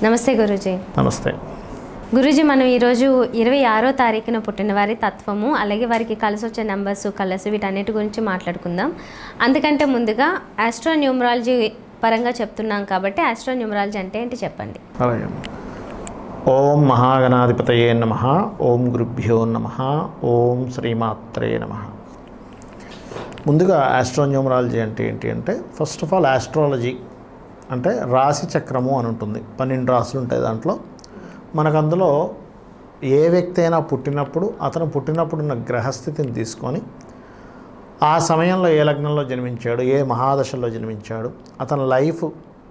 నమస్తే గురూజీ. నమస్తే గురూజీ, మనం ఈరోజు 26వ తారీఖున పుట్టిన వారి తత్వము, అలాగే వారికి కలిసి వచ్చే నెంబర్స్, కలర్స్, వీటన్నిటి గురించి మాట్లాడుకుందాం. అందుకంటే ముందుగా ఆస్ట్రోన్యూమరాలజీ పరంగా చెప్తున్నాం కాబట్టి ఆస్ట్రోన్యూమరాలజీ అంటే ఏంటి చెప్పండి. అలాగే. ఓం మహాగణాధిపతయే నమః. ఓం గురుభ్యో నమః. ఓం శ్రీమాత్రే నమః. ముందుగా ఆస్ట్రోన్యూమరాలజీ అంటే ఏంటి అంటే, ఫస్ట్ ఆఫ్ ఆల్ ఆస్ట్రాలజీ అంటే రాశి చక్రము అని ఉంటుంది. 12 రాశులు ఉంటాయి దాంట్లో. మనకు అందులో ఏ వ్యక్తి అయినా పుట్టినప్పుడు అతను పుట్టినప్పుడున్న గ్రహస్థితిని తీసుకొని ఆ సమయంలో ఏ లగ్నంలో జన్మించాడు, ఏ మహాదశలో జన్మించాడు, అతని లైఫ్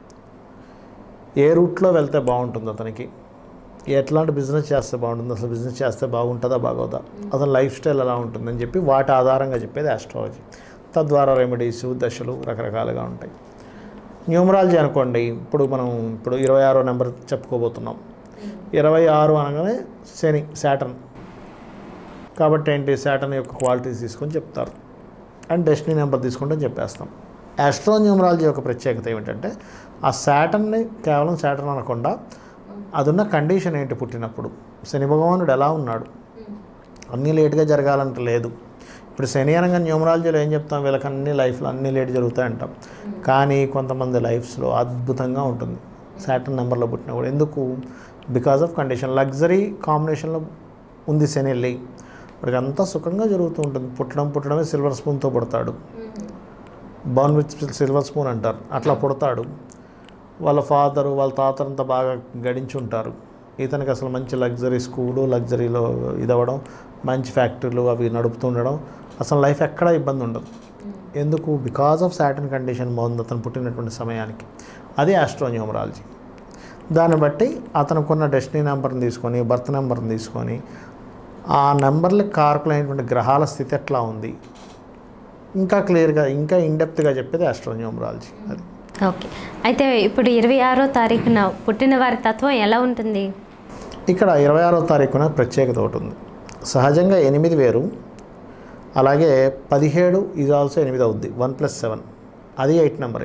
ఏ రూట్లో వెళ్తే బాగుంటుంది, అతనికి ఎట్లాంటి బిజినెస్ చేస్తే బాగుంటుంది, అసలు బిజినెస్ చేస్తే బాగుంటుందా బాగోదా, అతని లైఫ్ స్టైల్ ఎలా ఉంటుందని చెప్పి వాటి ఆధారంగా చెప్పేది ఆస్ట్రాలజీ. తద్వారా రెమెడీస్, దశలు రకరకాలుగా ఉంటాయి. న్యూమరాలజీ అనుకోండి, ఇప్పుడు 26వ నెంబర్ చెప్పుకోబోతున్నాం. 26 అనగానే శని, శాటర్న్. కాబట్టి ఏంటి, శాటర్న్ యొక్క క్వాలిటీస్ తీసుకొని చెప్తారు. అండ్ డెస్టినీ నెంబర్ తీసుకుంటే చెప్పేస్తాం. ఆస్ట్రోన్యూమరాలజీ యొక్క ప్రత్యేకత ఏమిటంటే, ఆ శాటర్న్ని కేవలం శాటర్న్ అనకుండా అదున్న కండిషన్ ఏంటి, పుట్టినప్పుడు శని భగవానుడు ఎలా ఉన్నాడు, అన్నీ లేట్గా జరగాలంటే లేదు. ఇప్పుడు శని అనగా న్యూమరాలజీలో ఏం చెప్తాం, వీళ్ళకి అన్ని లైఫ్లో అన్నీ లేట్ జరుగుతాయి అంటాం. కానీ కొంతమంది లైఫ్స్లో అద్భుతంగా ఉంటుంది శాటర్న్ నెంబర్లో పుట్టినా కూడా. ఎందుకు? Because of condition. లగ్జరీ కాంబినేషన్లో ఉంది శని వెళ్ళి, వాడికి అంతా సుఖంగా జరుగుతూ ఉంటుంది. పుట్టడమే సిల్వర్ స్పూన్తో పుడతాడు. బర్న్ విత్ సిల్వర్ స్పూన్ అంటారు. అట్లా పుడతాడు. వాళ్ళ ఫాదరు, వాళ్ళ తాతరంతా బాగా గడించి ఉంటారు. ఇతనికి అసలు మంచి లగ్జరీ స్కూలు, లగ్జరీలో ఇదవ్వడం, మంచి ఫ్యాక్టరీలు అవి నడుపుతుండడం, అసలు లైఫ్ ఎక్కడా ఇబ్బంది ఉండదు. ఎందుకు? బికాజ్ ఆఫ్ శాటర్న్ కండిషన్ బాగుంది అతను పుట్టినటువంటి సమయానికి. అది ఆస్ట్రోన్యూమరాలజీ. దాన్ని బట్టి అతనుకున్న డెస్టినీ నెంబర్ని తీసుకొని, బర్త్ నెంబర్ని తీసుకొని, ఆ నెంబర్లకు కారకులైనటువంటి గ్రహాల స్థితి ఎట్లా ఉంది, ఇంకా క్లియర్గా, ఇంకా ఇన్డెప్త్గా చెప్పేది ఆస్ట్రోన్యూమరాలజీ. అది ఓకే. అయితే ఇప్పుడు 26వ తారీఖున పుట్టిన వారి తత్వం ఎలా ఉంటుంది? ఇక్కడ 26వ తారీఖున ప్రత్యేకత ఒకటి ఉంది. సహజంగా 8 వేరు, అలాగే 17 ఈజ్ ఆల్సో 8 అవుద్ది. 1 + 7 అది 8 నెంబరే.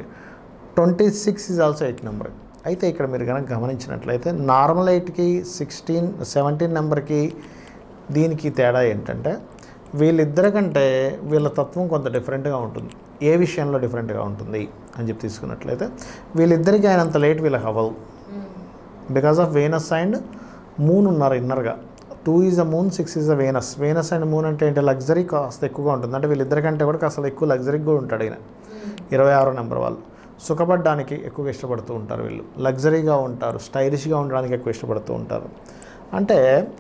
26 ఈజ్ ఆల్సో 8 నెంబరే. అయితే ఇక్కడ మీరు కనుక గమనించినట్లయితే నార్మల్ 8కి 17 నెంబర్కి దీనికి తేడా ఏంటంటే, వీళ్ళిద్దరికంటే వీళ్ళ తత్వం కొంత డిఫరెంట్గా ఉంటుంది. ఏ విషయంలో డిఫరెంట్గా ఉంటుంది అని చెప్పి తీసుకున్నట్లయితే, వీళ్ళిద్దరికీ అయినంత లేట్ వీళ్ళకి అవ్వదు. Because of Venus and moon ఉన్నారు ఇన్నర్గా. 2 is a moon, 6 is a Venus. Venus and moon అంటే ఏంటి, లగ్జరీ కాస్త ఎక్కువగా ఉంటుంది. అంటే వీళ్ళిద్దరికంటే కూడా అసలు ఎక్కువ లగ్జరీగా కూడా ఉంటాడు ఈయన. 26వ నెంబర్ వాళ్ళు సుఖపడడానికి ఎక్కువగా ఇష్టపడుతూ ఉంటారు. వీళ్ళు లగ్జరీగా ఉంటారు, స్టైలిష్గా ఉండడానికి ఎక్కువ ఇష్టపడుతూ ఉంటారు. అంటే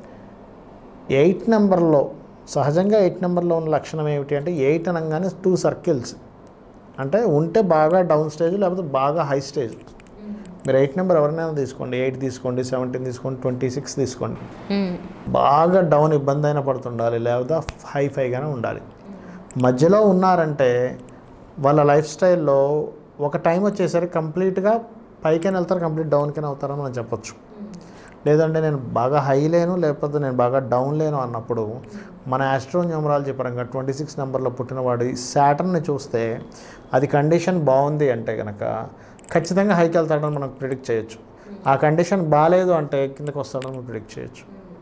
8 నెంబర్లో సహజంగా 8 నెంబర్లో ఉన్న లక్షణం ఏమిటి అంటే, 8 అనగానే 2 సర్కిల్స్ అంటే ఉంటే బాగా డౌన్ స్టేజ్, లేకపోతే బాగా హై స్టేజ్. మీరు 8 నెంబర్ ఎవరినైనా తీసుకోండి, 8 తీసుకోండి, 17 తీసుకోండి, 26 తీసుకోండి, బాగా డౌన్ ఇబ్బంది అయినా పడుతుండాలి, లేకపోతే హైఫైగానే ఉండాలి. మధ్యలో ఉన్నారంటే వాళ్ళ లైఫ్ స్టైల్లో ఒక టైం వచ్చేసరికి కంప్లీట్గా పైకైనా వెళ్తారు, కంప్లీట్ డౌన్కైనా అవుతారని మనం చెప్పొచ్చు. లేదంటే నేను బాగా హై లేను, లేకపోతే నేను బాగా డౌన్ లేను అన్నప్పుడు మన ఆస్ట్రోన్యూమరాలజీ పరంగా 26 నెంబర్లో పుట్టినవాడు శాటర్న్ని చూస్తే అది కండిషన్ బాగుంది అంటే కనుక ఖచ్చితంగా హైకి వెళ్తాడని మనం ప్రిడిక్ట్ చేయొచ్చు. ఆ కండిషన్ బాగాలేదు అంటే కిందకి వస్తాడని మనం ప్రిడిక్ట్ చేయొచ్చు.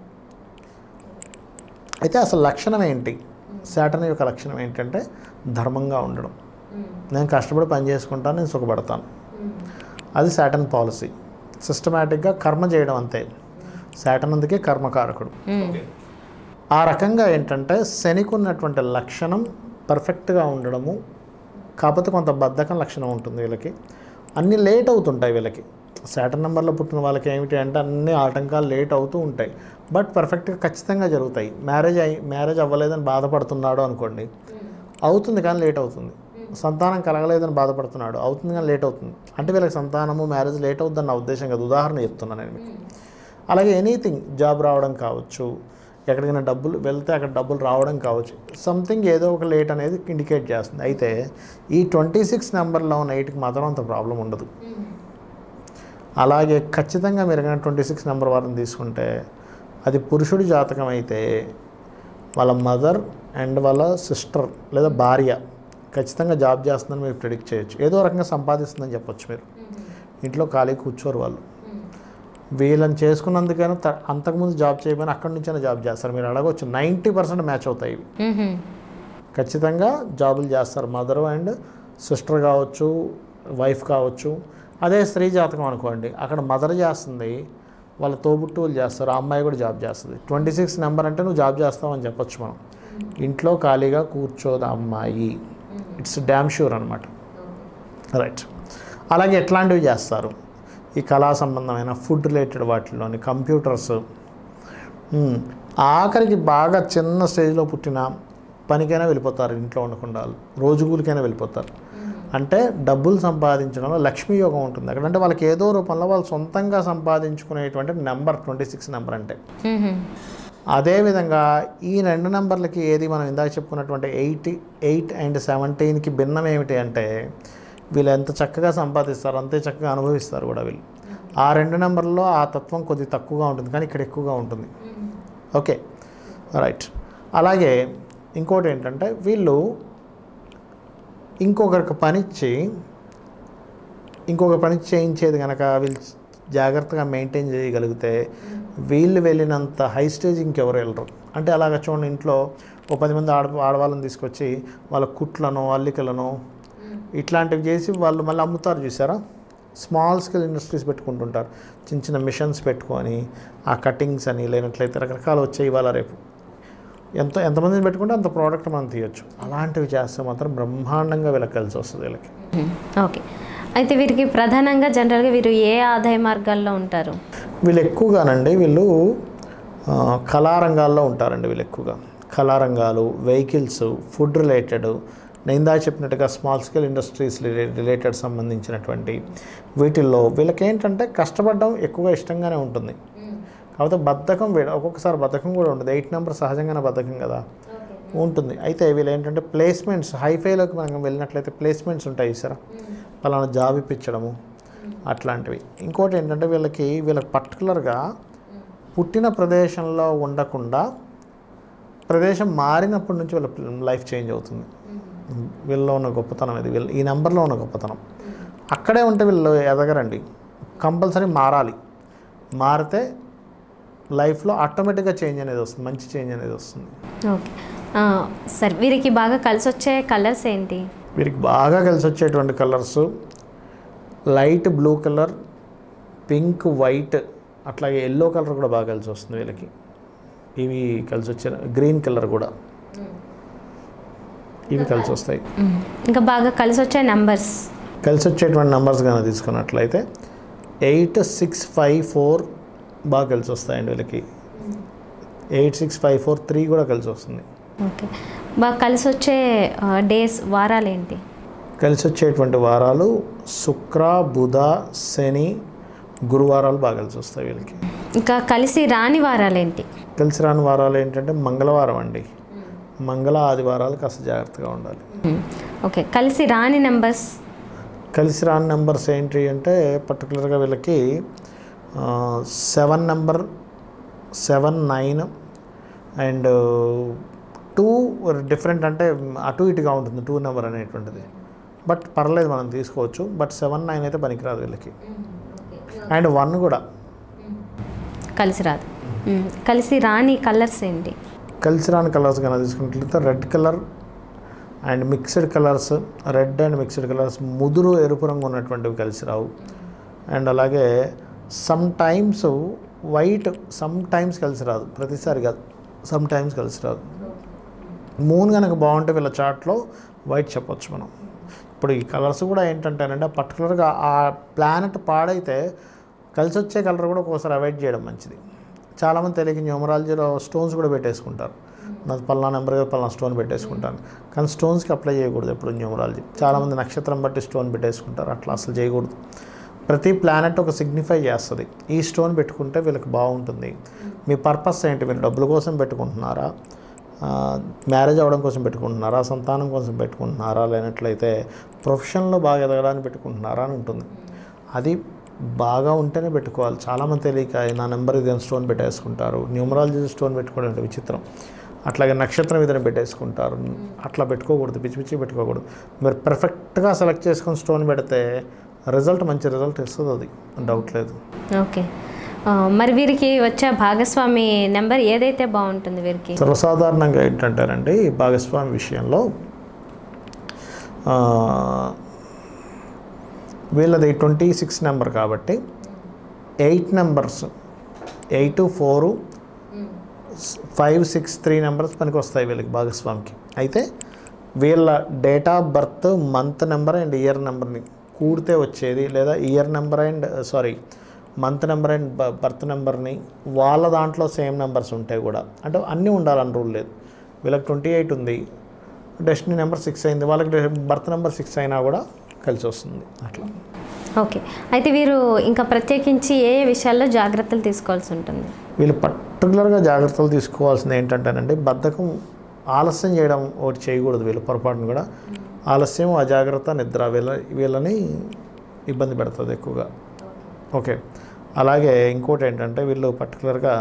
అయితే అసలు లక్షణం ఏంటి, శాటర్న్ యొక్క లక్షణం ఏంటంటే ధర్మంగా ఉండడం. నేను కష్టపడి పని చేసుకుంటాను, నేను సుఖపడతాను. అది శాటర్న్ పాలసీ. సిస్టమేటిక్గా కర్మ చేయడం అంతే. శాటర్న్ అందుకే కర్మకారకుడు. ఆ రకంగా ఏంటంటే శనికి ఉన్నటువంటి లక్షణం పర్ఫెక్ట్గా ఉండడము. కాకపోతే కొంత బద్ధకం లక్షణం ఉంటుంది వీళ్ళకి. అన్నీ లేట్ అవుతుంటాయి వీళ్ళకి. శాటర్న్ నెంబర్లో పుట్టిన వాళ్ళకి ఏమిటి అంటే అన్ని ఆటంకాలు లేట్ అవుతూ ఉంటాయి, బట్ పర్ఫెక్ట్గా ఖచ్చితంగా జరుగుతాయి. మ్యారేజ్ అవ్వలేదని బాధపడుతున్నాడు అనుకోండి, అవుతుంది కానీ లేట్ అవుతుంది. సంతానం కలగలేదని బాధపడుతున్నాడు, అవుతుంది కానీ లేట్ అవుతుంది. అంటే వీళ్ళకి సంతానము, మ్యారేజ్ లేట్ అవుతుందని నా ఉద్దేశం కాదు, ఉదాహరణ చెప్తున్నాను నేను మీకు. అలాగే ఎనీథింగ్, జాబ్ రావడం కావచ్చు, ఎక్కడికైనా డబ్బులు వెళ్తే అక్కడ డబ్బులు రావడం కావచ్చు, సంథింగ్ ఏదో ఒక లేట్ అనేది ఇండికేట్ చేస్తుంది. అయితే ఈ 26 నెంబర్లో ఉన్న 8కి మాత్రం అంత ప్రాబ్లం ఉండదు. అలాగే ఖచ్చితంగా మీరు 26 నెంబర్ వారిని తీసుకుంటే అది పురుషుడి జాతకం అయితే వాళ్ళ మదర్ అండ్ వాళ్ళ సిస్టర్ లేదా భార్య ఖచ్చితంగా జాబ్ చేస్తుందని మీరు ప్రిడిక్ట్ చేయొచ్చు. ఏదో రకంగా సంపాదిస్తుందని చెప్పొచ్చు. మీరు ఇంట్లో ఖాళీ కూర్చోరు వాళ్ళు. వీళ్ళని చేసుకున్నందుకైనా అంతకుముందు జాబ్ చేయమని అక్కడి నుంచైనా జాబ్ చేస్తారు. మీరు అడగవచ్చు, 90% మ్యాచ్ అవుతాయి ఇవి. ఖచ్చితంగా జాబులు చేస్తారు. మదర్ అండ్ సిస్టర్ కావచ్చు, వైఫ్ కావచ్చు. అదే స్త్రీ జాతకం అనుకోండి, అక్కడ మదర్ చేస్తుంది, వాళ్ళ తోబుట్టువులు చేస్తారు, ఆ అమ్మాయి కూడా జాబ్ చేస్తుంది. 26 నెంబర్ అంటే నువ్వు జాబ్ చేస్తావని చెప్పొచ్చు మనం. ఇంట్లో ఖాళీగా కూర్చోదు అమ్మాయి, ఇట్స్ డ్యామ్ షూర్ అనమాట. రైట్. అలాగే ఎట్లాంటివి చేస్తారు, ఈ కళా సంబంధమైన ఫుడ్ రిలేటెడ్ వాటిలోని కంప్యూటర్స్, ఆఖరికి బాగా చిన్న స్టేజ్లో పుట్టిన పనికైనా వెళ్ళిపోతారు, ఇంట్లో ఉండకుండా రోజు కూలికైనా వెళ్ళిపోతారు. అంటే డబ్బులు సంపాదించడంలో లక్ష్మీ యోగం ఉంటుంది అక్కడ. అంటే వాళ్ళకి ఏదో రూపంలో వాళ్ళు సొంతంగా సంపాదించుకునేటువంటి నెంబర్ 26 నెంబర్ అంటే. అదేవిధంగా ఈ 2 నెంబర్లకి ఏది మనం ఇందాక చెప్పుకున్నటువంటి 8 అండ్ 17కి భిన్నం ఏమిటి అంటే, వీళ్ళు ఎంత చక్కగా సంపాదిస్తారు అంతే చక్కగా అనుభవిస్తారు కూడా వీళ్ళు. ఆ 2 నెంబర్లో ఆ తత్వం కొద్ది తక్కువగా ఉంటుంది, కానీ ఇక్కడ ఎక్కువగా ఉంటుంది. Okay, right. అలాగే ఇంకోటి ఏంటంటే, వీళ్ళు ఇంకొకరికి పని చేయించేది కనుక వీళ్ళు జాగ్రత్తగా మెయింటైన్ చేయగలిగితే వీళ్ళు వెళ్ళినంత హై స్టేజ్ ఇంకెవరు వెళ్ళరు. అంటే అలాగ చూడండి, ఇంట్లో ఓ 10 మంది ఆడవాళ్ళని తీసుకొచ్చి వాళ్ళ కుట్లను, అల్లికలను ఇట్లాంటివి చేసి వాళ్ళు మళ్ళీ అమ్ముతారు చూసారా. స్మాల్ స్కేల్ ఇండస్ట్రీస్ పెట్టుకుంటుంటారు, చిన్న చిన్న మిషన్స్ పెట్టుకొని ఆ కటింగ్స్ అని, లేనట్లయితే రకరకాలు వచ్చాయి ఇవాళ రేపు. ఎంతమందిని పెట్టుకుంటే అంత ప్రోడక్ట్ మనం తీయచ్చు. అలాంటివి చేస్తే మాత్రం బ్రహ్మాండంగా వీళ్ళకి కలిసి వస్తుంది వీళ్ళకి. ఓకే, అయితే వీరికి ప్రధానంగా జనరల్గా వీరు ఏ ఆదాయ మార్గాల్లో ఉంటారు? వీళ్ళు ఎక్కువగానండి, వీళ్ళు కళారంగాల్లో ఉంటారండి. వీళ్ళు ఎక్కువగా కళారంగాలు, వెహికల్స్, ఫుడ్ రిలేటెడ్, నేను ఇందా చెప్పినట్టుగా స్మాల్ స్కేల్ ఇండస్ట్రీస్ రిలేటెడ్ సంబంధించినటువంటి వీటిల్లో వీళ్ళకి ఏంటంటే కష్టపడడం ఎక్కువగా ఇష్టంగానే ఉంటుంది. కాకపోతే బద్ధకం, ఒక్కొక్కసారి బద్ధకం కూడా ఉంటుంది. 8 నెంబర్ సహజంగానే బద్ధకం కదా ఉంటుంది. అయితే వీళ్ళు ఏంటంటే ప్లేస్మెంట్స్, హైఫైలోకి మనం వెళ్ళినట్లయితే ప్లేస్మెంట్స్ ఉంటాయి సార్, పలానా జాబ్ ఇప్పించడము అట్లాంటివి. ఇంకోటి ఏంటంటే వీళ్ళకి పర్టికులర్గా పుట్టిన ప్రదేశంలో ఉండకుండా ప్రదేశం మారినప్పటి నుంచి వీళ్ళ లైఫ్ చేంజ్ అవుతుంది. వీళ్ళలో ఉన్న గొప్పతనం ఇది, ఈ నెంబర్లో ఉన్న గొప్పతనం. అక్కడే ఉంటే వీళ్ళు ఎదగరండి, కంపల్సరీ మారాలి. మారితే లైఫ్లో ఆటోమేటిక్గా చేంజ్ అనేది వస్తుంది, మంచి చేంజ్ అనేది వస్తుంది. ఓకే సార్, వీరికి బాగా కలిసి వచ్చే కలర్స్ ఏంటి? వీరికి బాగా కలిసి వచ్చేటువంటి colours light blue colour, pink, white, అట్లాగే ఎల్లో కలర్ కూడా బాగా కలిసి వస్తుంది వీళ్ళకి. ఇవి కలిసి వచ్చే గ్రీన్ కలర్ కూడా ఇవి కలిసి వస్తాయి. ఇంకా బాగా కలిసి వచ్చే నెంబర్స్, కలిసి వచ్చేటువంటి నెంబర్స్ కానీ తీసుకున్నట్లయితే 8, 6, 5, 4 బాగా కలిసి వస్తాయండి వీళ్ళకి. 8, 6, 5, 4, 3 కూడా కలిసి వస్తుంది. ఓకే, బాగా కలిసి వచ్చే డేస్, వారాలు ఏంటి? కలిసి వచ్చేటువంటి వారాలు శుక్ర, బుధ, శని, గురువారాలు బాగా కలిసి వస్తాయి వీళ్ళకి. ఇంకా కలిసి రాని వారాలు ఏంటి? కలిసి రాని వారాలు ఏంటంటే మంగళవారం అండి, మంగళ, ఆదివారాలు కాస్త జాగ్రత్తగా ఉండాలి. ఓకే, కలిసి రాని నెంబర్స్? కలిసి రాని నెంబర్స్ ఏంటి అంటే పర్టికులర్గా వీళ్ళకి 7 నెంబర్, 7, 9 అండ్ 2 డిఫరెంట్, అంటే అటు ఇటుగా ఉంటుంది 2 నెంబర్ అనేటువంటిది. బట్ పర్లేదు, మనం తీసుకోవచ్చు. బట్ 7, 9 అయితే పనికిరాదు వీళ్ళకి. అండ్ 1 కూడా కలిసి రాదు. కలిసి రాని కలర్స్ ఏంటి? కలిసి రాని కలర్స్ కన్నా తీసుకున్నట్లయితే red colour and mixed colours, red and mixed colours, ముదురు ఎరుపు రంగు ఉన్నటువంటివి కలిసి రావు. అండ్ అలాగే sometimes white, sometimes కలిసి రాదు, ప్రతిసారి కాదు, సమ్ టైమ్స్ కలిసి రాదు. మూన్ కనుక బాగుంటే వీళ్ళ చార్ట్లో వైట్ చెప్పొచ్చు మనం. ఇప్పుడు ఈ కలర్స్ కూడా ఏంటంటేనంటే పర్టికులర్గా ఆ ప్లానెట్ పాడైతే కలిసి వచ్చే కలర్ కూడా ఒక్కోసారి అవాయిడ్ చేయడం మంచిది. చాలామంది తెలియక న్యూమరాలజీలో స్టోన్స్ కూడా పెట్టేసుకుంటారు. నాది పలానా నెంబర్గా పలానా స్టోన్ పెట్టేసుకుంటాను, కానీ స్టోన్స్కి అప్లై చేయకూడదు ఎప్పుడు న్యూమరాలజీ. చాలామంది నక్షత్రం బట్టి స్టోన్ పెట్టేసుకుంటారు, అట్లా అసలు చేయకూడదు. ప్రతి ప్లానెట్ ఒక సిగ్నిఫై చేస్తుంది. ఈ స్టోన్ పెట్టుకుంటే వీళ్ళకి బాగుంటుంది. మీ పర్పస్ ఏంటి? మీరు డబ్బుల కోసం పెట్టుకుంటున్నారా, మ్యారేజ్ అవ్వడం కోసం పెట్టుకుంటున్నారా, సంతానం కోసం పెట్టుకుంటున్నారా, లేనట్లయితే ప్రొఫెషన్లో బాగా ఎదగడానికి పెట్టుకుంటున్నారా అని ఉంటుంది. అది బాగా ఉంటేనే పెట్టుకోవాలి. చాలామంది తెలియక నా నెంబర్ ఇది స్టోన్ పెట్టేసుకుంటారు. న్యూమరాలజీ స్టోన్ పెట్టుకోవడం అంటే విచిత్రం. అట్లాగే నక్షత్రం ఇదని పెట్టేసుకుంటారు. అట్లా పెట్టుకోకూడదు, పిచ్చి పిచ్చి పెట్టుకోకూడదు. మీరు పర్ఫెక్ట్గా సెలెక్ట్ చేసుకొని స్టోన్ పెడితే రిజల్ట్, మంచి రిజల్ట్ ఇస్తుంది, అది డౌట్ లేదు. ఓకే, మరి వీరికి వచ్చే భాగస్వామి నెంబర్ ఏదైతే బాగుంటుంది వీరికి? సర్వసాధారణంగా ఏంటంటారండి భాగస్వామి విషయంలో వీళ్ళది 26 నెంబర్ కాబట్టి 8 నెంబర్స్ 8, 4, 5, 6, 3 నెంబర్స్ పనికి వస్తాయి వీళ్ళకి భాగస్వామికి. అయితే వీళ్ళ date of birth, month number and year నెంబర్ని కూడితే వచ్చేది, లేదా year number and month number and birth నెంబర్ని వాళ్ళ దాంట్లో సేమ్ నెంబర్స్ ఉంటాయి కూడా, అంటే అన్నీ ఉండాలని రూల్ లేదు. వీళ్ళకి 28 ఉంది, డెస్టినీ నెంబర్ 6 అయింది, వాళ్ళకి బర్త్ నెంబర్ 6 అయినా కూడా కలిసి వస్తుంది అట్లా. ఓకే, అయితే వీరు ఇంకా ప్రత్యేకించి ఏ విషయాల్లో జాగ్రత్తలు తీసుకోవాల్సి ఉంటుంది? వీళ్ళు పర్టికులర్గా జాగ్రత్తలు తీసుకోవాల్సింది ఏంటంటేనండి, బద్ధకం, ఆలస్యం చేయడం ఒకటి చేయకూడదు. వీళ్ళు పొరపాటును కూడా ఆలస్యం, అజాగ్రత్త, నిద్ర వీళ్ళని ఇబ్బంది పెడుతుంది ఎక్కువగా. ఓకే, అలాగే ఇంకోటి ఏంటంటే వీళ్ళు పర్టికులర్గా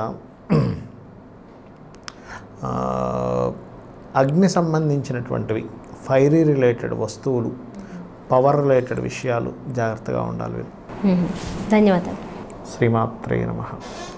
అగ్ని సంబంధించినటువంటివి, ఫైరీ రిలేటెడ్ వస్తువులు, పవర్ రిలేటెడ్ విషయాలు జాగ్రత్తగా ఉండాలి వీళ్ళు. ధన్యవాదాలు. శ్రీమాత్రే నమః.